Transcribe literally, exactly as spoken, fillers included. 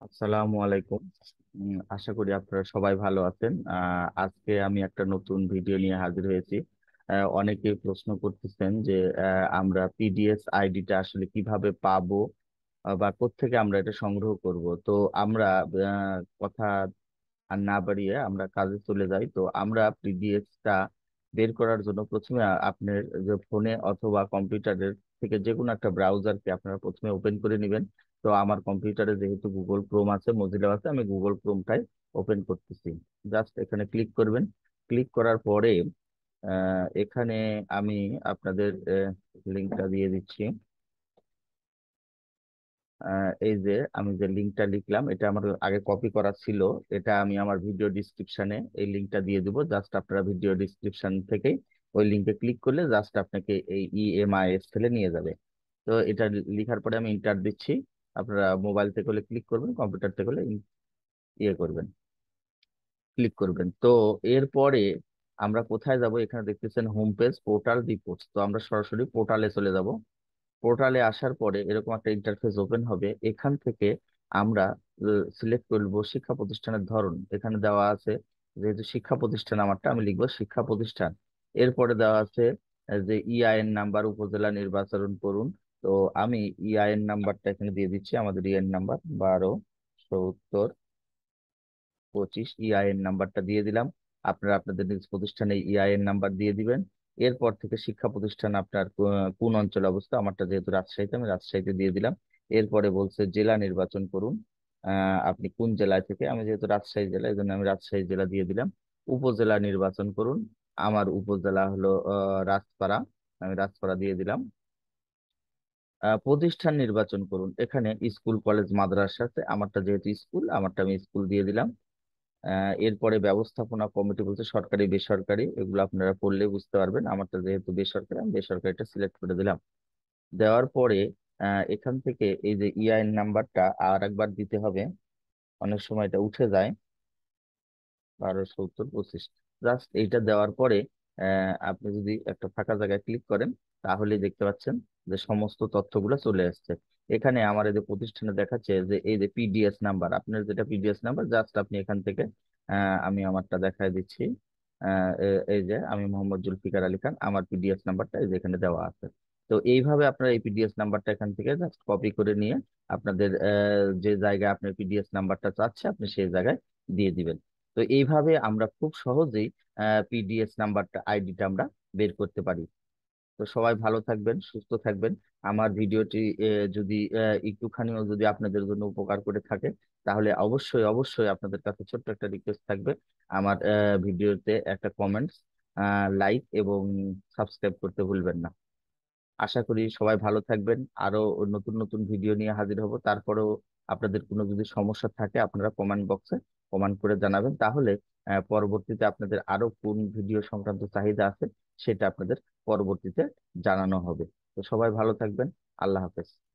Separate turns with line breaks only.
আসসালামু আলাইকুম। উম, আশা করি আপনারা সবাই ভালো আছেন। আহ, আজকে আমি একটা নতুন ভিডিও নিয়ে হাজির হয়েছি। আহ, অনেকে প্রশ্ন করতেছেন যে আহ, আমরা পিডিএস আইডিটা আসলে কিভাবে পাবো, আহ, বা কোত্থেকে আমরা এটা সংগ্রহ করব। তো আমরা আহ, কথা আর না বাড়িয়ে আমরা কাজে চলে যাই। তো আমরা পিডিএফটা বের করার জন্য প্রথমে আ- আপনার যে ফোনে অথবা কম্পিউটারের থেকে যে কোনো একটা ব্রাউজারকে আপনারা প্রথমে ওপেন করে নেবেন। তো আমার কম্পিউটারে যেহেতু গুগল ক্রোম আছে, মজিলা আছে, আমি গুগল ক্রোমটাই ওপেন করতেছি। জাস্ট এখানে ক্লিক করবেন। ক্লিক করার পরে আহ, এখানে আমি আপনাদের লিঙ্কটা দিয়ে দিচ্ছি। আহ, এই যে আমি যে লিঙ্কটা লিখলাম, এটা আমার আগে কপি করা ছিল। এটা আমি আমার ভিডিও ডিসক্রিপশনে এই লিঙ্কটা দিয়ে দিব। জাস্ট আপনারা ভিডিও ডিসক্রিপশন থেকে ওই লিঙ্কে ক্লিক করলে জাস্ট আপনাকে এই ইএমআইএস ফেলে নিয়ে যাবে। তো এটা লিখার পরে আমি ইন্টার দিচ্ছি। আপনারা মোবাইল থেকে হলে ক্লিক করবেন, কম্পিউটার থেকে হলে ইন- ইয়ে করবেন, ক্লিক করবেন। তো এরপরে আমরা কোথায় যাব? এখানে দেখতেছেন হোম পেজ, পোর্টাল, রিপোর্টস। তো আমরা সরাসরি পোর্টালে চলে যাব। পোর্টালে আসার পরে এরকম একটা ইন্টারফেস ওপেন হবে। এখান থেকে আমরা সিলেক্ট করব শিক্ষা প্রতিষ্ঠানের ধরন। এখানে দেওয়া আছে, যেহেতু শিক্ষা প্রতিষ্ঠান আমারটা, আমি লিখবো শিক্ষা প্রতিষ্ঠান। এরপরে দেওয়া আছে আহ, যে ইআইএন নাম্বার, উপজেলা নির্বাচন করুন। তো আমি ইআইএন নাম্বারটা এখানে দিয়ে দিচ্ছি। আমাদের ইআইএন নাম্বার বারো সত্তর পঁচিশ, ইআইএন নাম্বারটা দিয়ে দিলাম। আপনারা আপনাদের নিজ প্রতিষ্ঠানে ইআইএন নাম্বার দিয়ে দিবেন। এরপর থেকে শিক্ষা প্রতিষ্ঠান আপনার কো- কোন অঞ্চলে অবস্থা, আমারটা যেহেতু রাজশাহীতে, আমি রাজশাহীতে দিয়ে দিলাম। এরপরে বলছে জেলা নির্বাচন করুন। আহ আপনি কোন জেলায় থেকে, আমি যেহেতু রাজশাহী জেলা, এই জন্য আমি রাজশাহী জেলা দিয়ে দিলাম। উপজেলা নির্বাচন করুন। আমার উপজেলা হলো আহ রাজপাড়া, আমি রাজপাড়া দিয়ে দিলাম। আহ, প্রতিষ্ঠান নির্বাচন করুন। এখানে স্কুল, কলেজ, মাদ্রাসা আছে, আমারটা যেহেতু স্কুল, আমারটা আমি স্কুল দিয়ে দিলাম। আহ, এরপরে ব্যবস্থাপনা কমিটি বলতে সরকারি বেসরকারি, এগুলো আপনারা পড়লে বুঝতে পারবেন। আমারটা যেহেতু বেসরকারি, আমি বেসরকারিটা সিলেক্ট করে দিলাম। দেওয়ার পরে আহ, এখান থেকে এই যে ইআইএন নাম্বারটা আর একবার দিতে হবে। অনেক সময় এটা উঠে যায়। বারো সত্তর পঁচিশ, জাস্ট এইটা দেওয়ার পরে আহ, আপনি যদি একটা ফাঁকা জায়গায় ক্লিক করেন, তাহলে দেখতে পাচ্ছেন যে সমস্ত তথ্যগুলো চলে আসছে। এখানে আমার এই যে প্রতিষ্ঠানে দেখাচ্ছে যে এই যে পিডিএস নাম্বার, আপনার যেটা পিডিএস নাম্বার, জাস্ট আপনি এখান থেকে আহ, আমি আমারটা দেখাই দিচ্ছি। আহ, এ- এই যে আমি মোহাম্মদ জুলফিকার আলী খান, আমার পিডিএস নাম্বারটা এই যে এখানে দেওয়া আছে। তো এইভাবে আপনারা এই পিডিএস নাম্বারটা এখান থেকে জাস্ট কপি করে নিয়ে আপনাদের আহ, যে জায়গায় আপনার পিডিএস নাম্বারটা চাচ্ছে, আপনি সেই জায়গায় দিয়ে দিবেন। তো এইভাবে আমরা খুব সহজেই পিডিএস নাম্বারটা, আইডিটা আমরা বের করতে পারি। তো সবাই ভালো থাকবেন, সুস্থ থাকবেন। আমার ভিডিওটি আহ, যদি আহ, একটুখানিও যদি আপনাদের জন্য উপকার করে থাকে, তাহলে অবশ্যই অবশ্যই আপনাদের কাছে ছোট্ট একটা রিকোয়েস্ট থাকবে। আমার আহ, ভিডিওতে একটা কমেন্টস, লাইক এবং সাবস্ক্রাইব করতে ভুলবেন না। আশা করি সবাই ভালো থাকবেন। আরো নতুন নতুন ভিডিও নিয়ে হাজির হব। তারপরেও আপনাদের কোনো যদি সমস্যা থাকে, আপনারা কমেন্ট বক্সে কমেন্ট করে জানাবেন। তাহলে আহ, পরবর্তীতে আপনাদের আরো কোন ভিডিও সংক্রান্ত চাহিদা আছে, সেটা আপনাদের পরবর্তীতে জানানো হবে। তো সবাই ভালো থাকবেন। আল্লাহ হাফেজ।